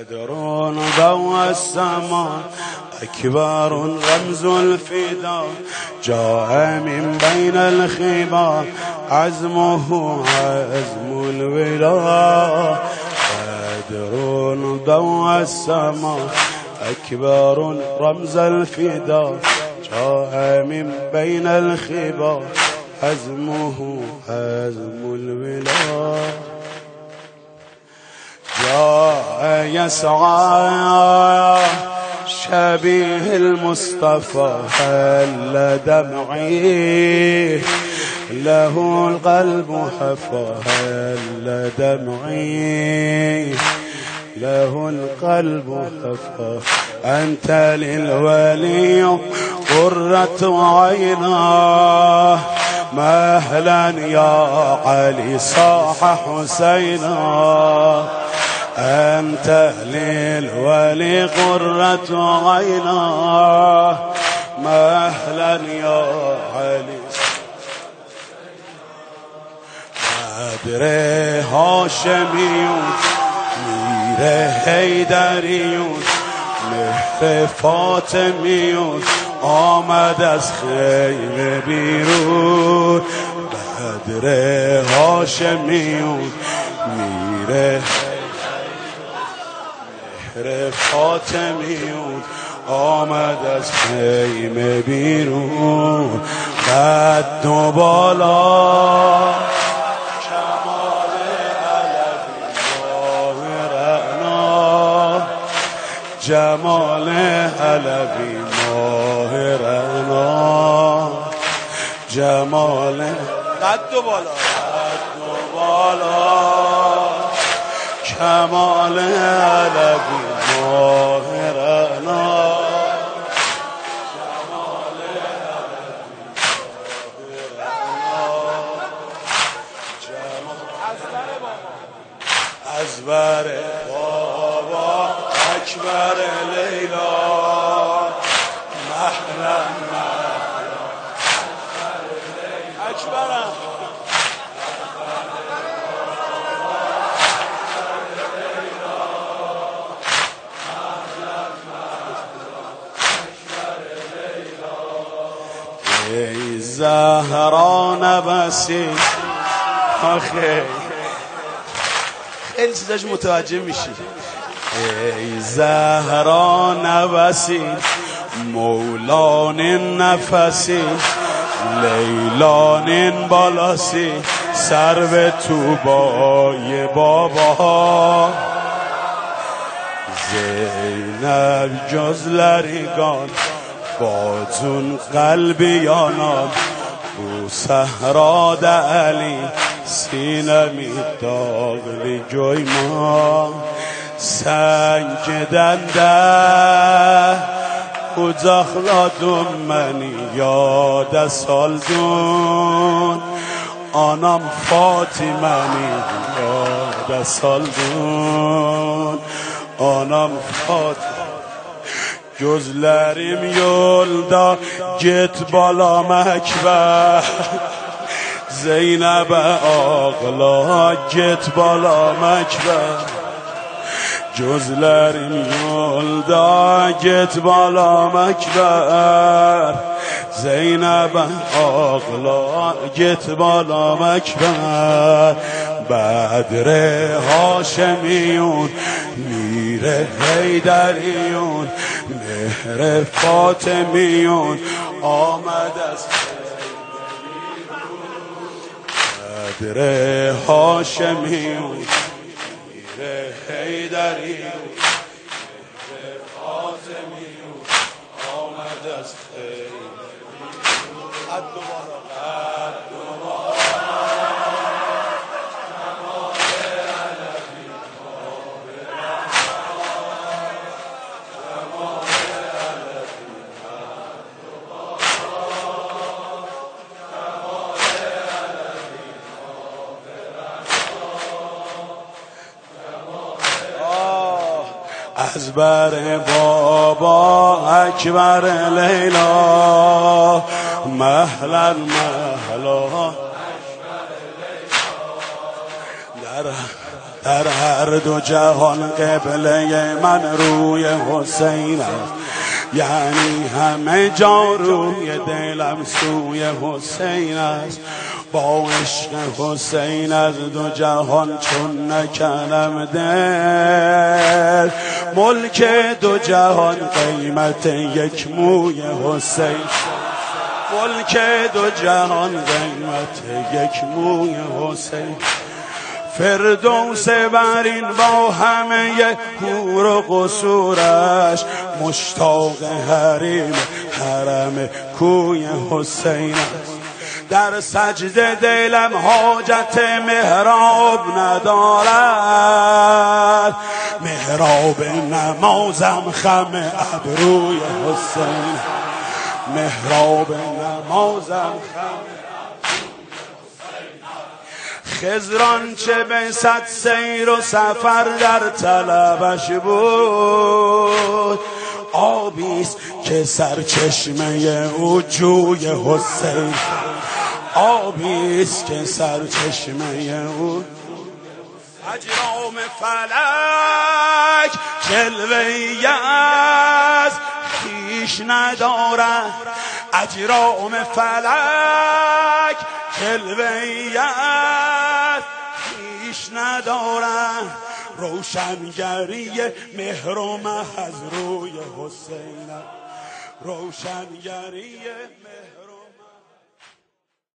بدر ضوء السماء أكبر رمز الفداء جاء من بين الخبا عزمه عزم الولاء بدر ضوء السماء أكبر رمز الفداء جاء من بين الخبا عزمه عزم الولاء جاء يسعى شبيه المصطفى هل دمعي له القلب حفى هل دمعي له القلب حفى أنت للولي قرة عيناه مهلا يا علي صاح حسينا أنت للولي قرة عيناه مهلا يا علي بدر هاشميون میر حیدریون مهر فاطمیون آمد از خیمه بیرون بدر هاشمیون میر مهر فاطمیون آمد از خیمه بیرون قد و بالا جمال علوی ماهرنا جمال قد و بالا کمال علوی ماهرنا جمال از بر بابا اکبر لیلا محرم اکبرم ای زهرا نبسی آخه خیلی چیزاش متوجه میشی ای زهرا نوسی مولان نفسی لیلان بالاسی سرو توبای بابا زینب جز لریگان بازون قلبیانان بو صحرا علی سینه می داغلی جوی ما سنگ دنده kucaqladım məni yada saldın Anam Fatiməni yada saldın Anam Fatiməni Gözlərim yolda get balam Əkbər Zeynəbə ağla get balam Əkbər Gözlərim yolda get balam Əkbər Zeynəbə ağla get balam Əkbər بدر هاشمیون میر حیدریون مهر فاطمیون آمد از بدر هاشمیون میر حیدریون مهر فاطمیون آمد از از بر بابا اکبر لیلا مهلا مهلا در در هر دو جهان قبله من روی حسین است، یعنی همه جا روی دلم سوی حسین است. با عشق حسین از دو جهان چون نکنم دل، ملک دو جهان قیمت یک موی حسین، ملک دو جهان قیمت یک موی حسین. فردوس برین با همه حور و قصورش، مشتاق حریم حرم کوی حسین است. در سجده دلم حاجت محراب ندارد، محراب نمازم خم ابروی حسین، محراب نمازم خم. خضران چه به صد سیر و سفر در طلبش بود، آبیست که سرچشمه او جوی حسین، آبیست که سرچشمه او. اجرام فلک جلوه‌ای از خویش ندارد، اجرام فلک جلوه‌ای از خویش ندارد. روشنگری مهر و مه از روی حسین، روشنگری مهر